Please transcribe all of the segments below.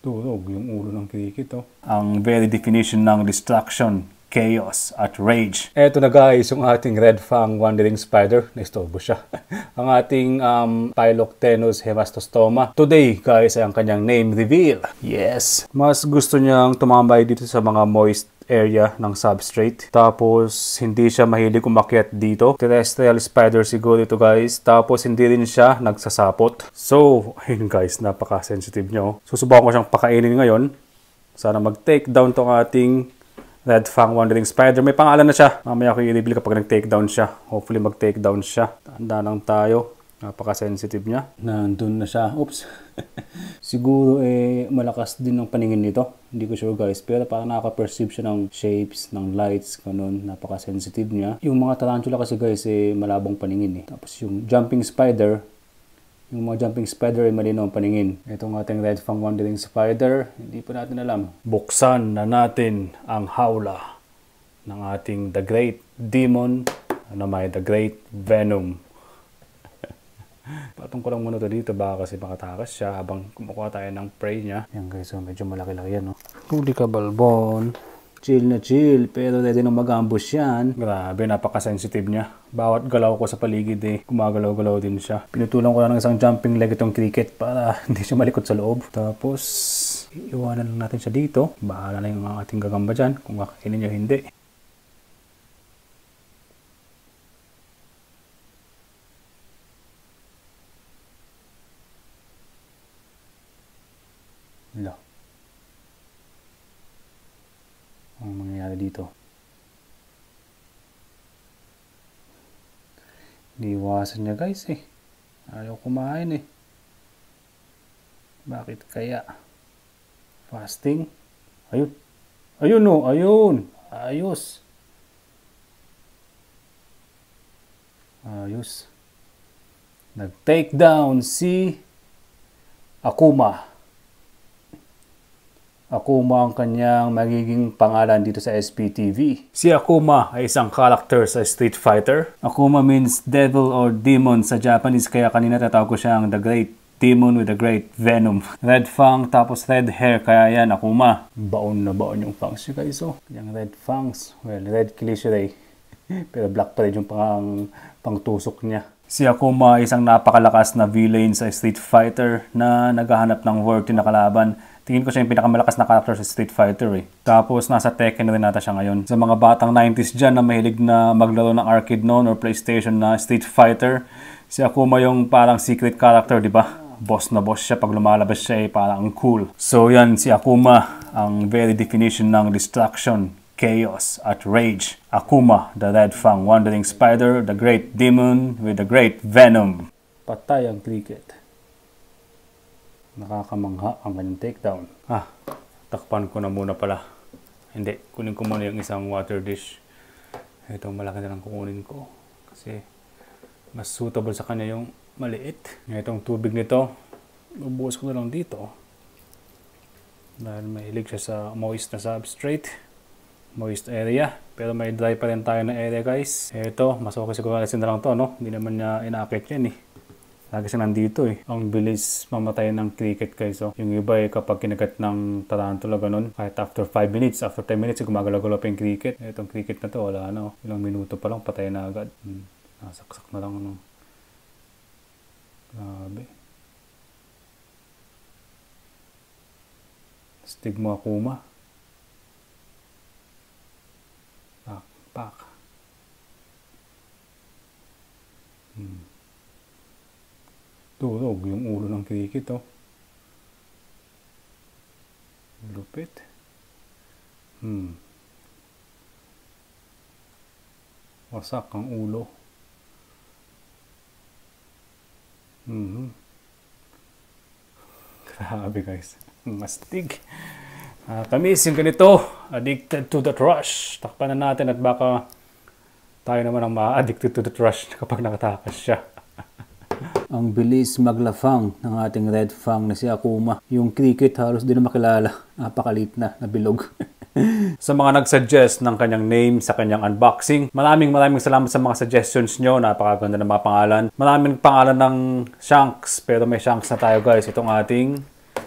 Durog yung ulo ng cricket, oh. Ang very definition ng destruction, chaos at rage. Eto na guys, yung ating red fang wandering spider. Naistorbo siya. Ang ating Phyloctenus hemastostoma. Today guys ay ang kanyang name reveal. Yes, mas gusto niyang tumambay dito sa mga moist area ng substrate. Tapos, hindi siya mahilig umakyat dito. Terrestrial spider siguro ito guys. Tapos, hindi rin siya nagsasapot. So, ayun guys, napaka-sensitive nyo. Susubukan ko siyang pakainin ngayon. Sana mag-take down tong ating red fang wandering spider. May pangalan na siya. Mamaya ko i-reveal kapag nag-take down siya. Hopefully, mag-take down siya. Tanda lang tayo. Napaka-sensitive niya. Nandun na siya. Oops. Siguro malakas din ang paningin nito. Hindi ko sure guys. Pero parang nakaka-perceive siya ng shapes, ng lights, ganun. Napaka-sensitive niya. Yung mga tarantula kasi guys malabong paningin Tapos yung jumping spider, yung mga jumping spider ay malinaw ang paningin. Itong ating red fang wandering spider, hindi pa natin alam. Buksan na natin ang hawla ng ating The Great Demon na may The Great Venom. Patong ko lang muna ito dito baka kasi makatakas siya habang kumukuha tayo ng prey niya. Yan guys, so medyo malaki-laki yan. Huli ka balbon. Chill na chill, pero ready nang mag-ambush yan. Grabe, napaka-sensitive niya. Bawat galaw ko sa paligid gumagalaw-galaw din siya. Pinutulan ko lang ng isang jumping leg itong cricket para hindi siya malikot sa loob. Tapos, iwanan lang natin siya dito. Bahala na yung ating gagamba dyan kung kakainin niya hindi. Wala. Ang mangyayari dito? Iwasan niya guys Ayaw kumain Bakit kaya? Fasting? Ayun. Ayun ayun. Ayos. Ayos. Nag-take down si Akuma. Akuma ang kanyang magiging pangalan dito sa SPTV. Si Akuma ay isang character sa Street Fighter. Akuma means devil or demon sa Japanese, kaya kanina tatawag ko siyang The Great Demon with the Great Venom. Red fang tapos red hair, kaya yan Akuma. Baon na baon yung fangs niya guys. Yung red fangs, well, red cliche pero black pa rin yung pangtusok niya. Si Akuma ay isang napakalakas na villain sa Street Fighter na naghahanap ng worthy na kalaban. Tingin ko siya yung pinakamalakas na character sa Street Fighter Tapos nasa Tekken rin nata siya ngayon. Sa mga batang 90s dyan na mahilig na maglaro ng arcade noon or PlayStation na Street Fighter, si Akuma yung parang secret character, di ba? Boss na boss siya. Pag lumalabas siya parang cool. So yan, si Akuma, ang very definition ng destruction, chaos at rage. Akuma, the red fang wandering spider, the great demon with the great venom. Patay ang cricket. Nakakamangha ang kanyang takedown. Takpan ko na muna pala. Hindi, kunin ko muna yung isang water dish. Itong malaki na lang kukunin ko. Kasi mas suitable sa kanya yung maliit. Itong tubig nito, bubuhos ko na lang dito. Dahil mahilig siya sa moist na substrate. Moist area. Pero may dry pa rin tayo na area guys. Ito, mas okay siguro alisin na lang to, Hindi naman niya inaakit yan Lagi siya nandito Ang bilis mamatay ng cricket guys Yung iba kapag kinagat ng tarantula ganun, kahit after 5 minutes, after 10 minutes gumagalaw-galaw pa yung cricket. Itong cricket na to wala ilang minuto pa lang patay na agad. Nasaksak na lang Grabe. Stig mo Akuma. Pak. Durog yung ulo ng cricket Lupit. Wasak ang ulo. Grabe guys. Mastig. Kamis yung ganito. Addicted to the rush. Takpan na natin at baka tayo naman ang ma-addicted to the rush kapag nakatakas siya. Ang bilis maglafang ng ating red fang na si Akuma. Yung cricket halos di na makilala. Napakalit na bilog. Sa mga nag-suggest ng kanyang name sa kanyang unboxing, maraming salamat sa mga suggestions nyo. Napakaganda ng mga pangalan. Maraming pangalan ng Shanks, pero may Shanks na tayo guys. Itong ating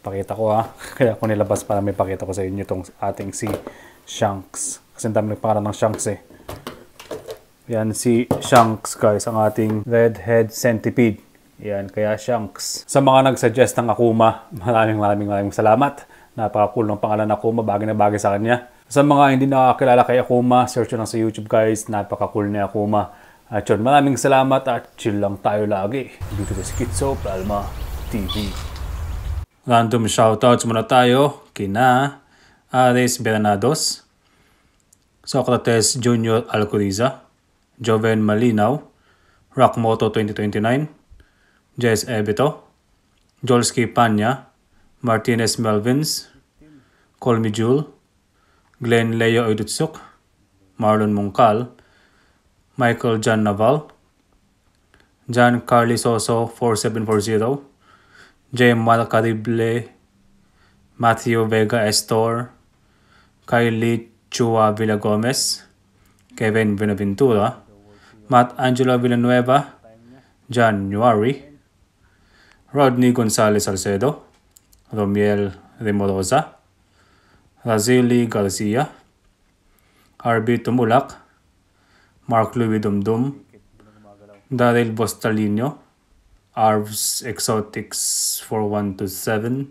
pakita ko ha. Kaya ako nilabas para may pakita ko sa inyo itong ating si Shanks. Kasi ang dami nagpangalan ng Shanks eh. Yan si Shanks guys, ang ating redhead centipede. Yan, kaya Shanks. Sa mga nagsuggest ng Akuma, maraming salamat. Napaka-cool ng pangalan ng Akuma, bagay na bagay sa kanya. Sa mga hindi nakakilala kay Akuma, search nyo lang sa YouTube guys, napaka-cool ni Akuma. At yun, maraming salamat at chill lang tayo lagi dito sa Schizo Palma TV. Random shoutouts muna tayo kina Ares Bernados, Socrates Junior Alcoriza, Joven Malinaw, Rockmoto 2029, Jess Ebito, Jolski Panya, Martinez Melvins, Colmy Jule, Glenn Leo Idutsuk, Marlon Mungkal, Michael John Naval, John Carly Soso 4740, J. Malcarible, Matthew Vega Estor, Kylie Chua Villagomez, Kevin Benaventura, Matt Angelo Villanueva, John Nuari, Rodney Gonzalez Salcedo, Romiel Remorosa, Razili Garcia, RB Tumulak, Mark Louis Dumdum, Daryl Bostalino, Arvs Exotics 4127,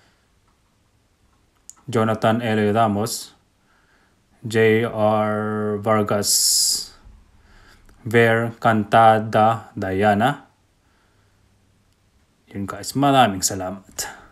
Jonathan L. Ramos, J.R. Vargas, Ver Cantada Diana. Yun guys, maraming salamat.